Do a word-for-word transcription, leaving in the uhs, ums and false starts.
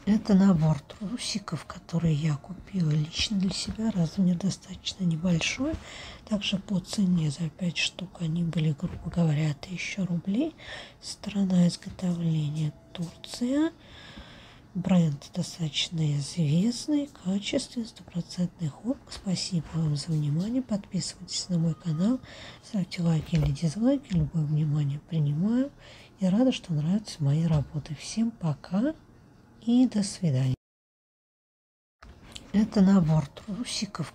Это набор трусиков, которые я купила лично для себя. Размер достаточно небольшой. Также по цене за пять штук они были, грубо говоря, тысяча рублей. Страна изготовления Турция. Бренд достаточно известный, качественный, стопроцентный хлопок. Спасибо вам за внимание. Подписывайтесь на мой канал, ставьте лайки или дизлайки. Любое внимание принимаю. Я рада, что нравятся мои работы. Всем пока и до свидания. Это набор трусиков.